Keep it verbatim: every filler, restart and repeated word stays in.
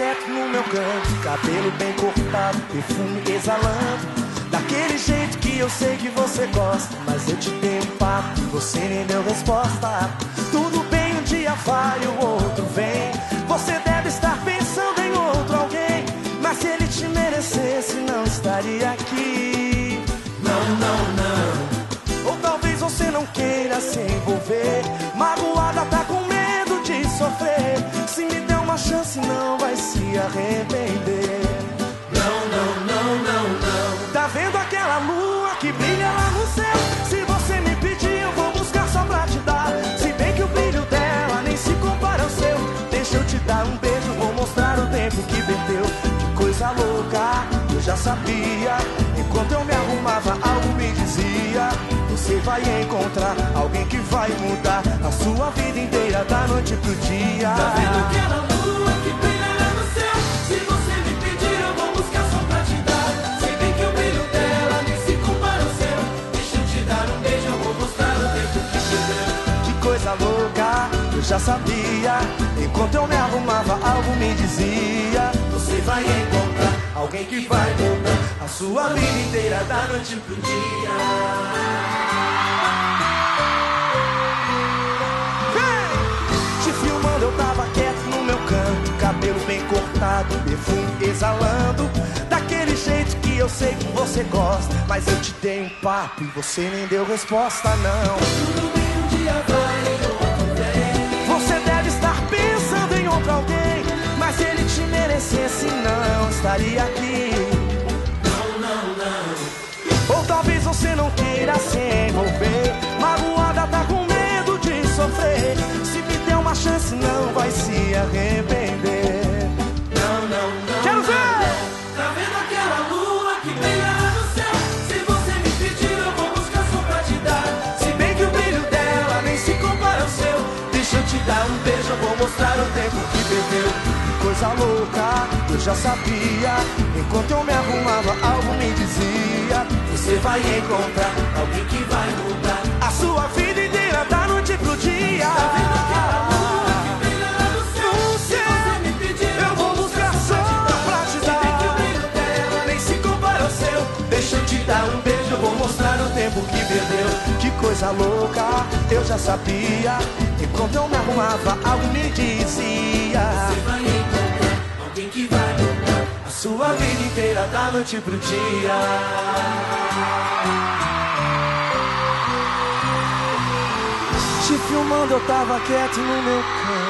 quieto no meu canto, cabelo bem cortado, perfume exalando, daquele jeito que eu sei que você gosta. Mas eu te dei um papo e você nem deu resposta. Tudo bem, um dia vai, o outro vem. Você deve estar pensando em outro alguém, mas se ele te merecesse não estaria aqui. Não, não, não. Ou talvez você não queira se envolver, magoada, tá com medo de sofrer. Se me der uma chance não vai se arrepender. Não, não, não, não, não. Tá vendo aquela lua que brilha lá no céu? Se você me pedir eu vou buscar só pra te dar. Se bem que o brilho dela nem se compara ao seu. Deixa eu te dar um beijo, vou mostrar o tempo que perdeu. Que coisa louca, eu já sabia. Enquanto eu me arrumava algo me dizia: você vai encontrar alguém que vai mudar a sua vida inteira da noite pro dia. Tá vendo aquela lua que brilha lá no céu? Se você me pedir eu vou buscar só pra te dar. Se bem que o brilho dela nem se compara ao seu. Deixa eu te dar um beijo, eu vou mostrar o tempo que perdeu. Que coisa louca, eu já sabia. Enquanto eu me arrumava algo me dizia: você vai encontrar alguém que vai mudar a sua vida inteira da noite pro dia. Te filmando eu tava quieto no meu canto, cabelo bem cortado, perfume exalando, daquele jeito que eu sei que você gosta. Mas eu te dei um papo e você nem deu resposta, não. Tudo bem, um dia vai, outro vem. Você deve estar pensando em outro alguém, mas se ele te merecesse não estaria aqui. Não, não, não. Ou talvez você não queira se envolver, magoada, tá com medo de sofrer. Se me der uma chance não vai se arrepender. Não, não, não. Quero ver! Não. Tá vendo aquela lua que brilha lá no céu? Se você me pedir eu vou buscar só pra te dar. Se bem que o brilho dela nem se compara ao seu. Deixa eu te dar um beijo, eu vou mostrar o tempo que perdeu. Que coisa louca, eu já sabia. Enquanto eu me arrumava algo me dizia: você vai encontrar alguém que vai mudar a sua vida inteira da noite pro dia. Tá vendo aquela lua que brilha lá no céu? No Se céu, você me pedir eu vou buscar só pra te dar. Se bem que o brilho dela nem se compara ao seu. Deixa eu te dar um beijo, eu vou mostrar o tempo que perdeu. Que coisa louca, eu já sabia. Enquanto eu me arrumava, algo me dizia: você vai encontrar alguém que vai mudar a sua vida inteira da noite pro dia. Te filmando eu tava quieto no meu canto,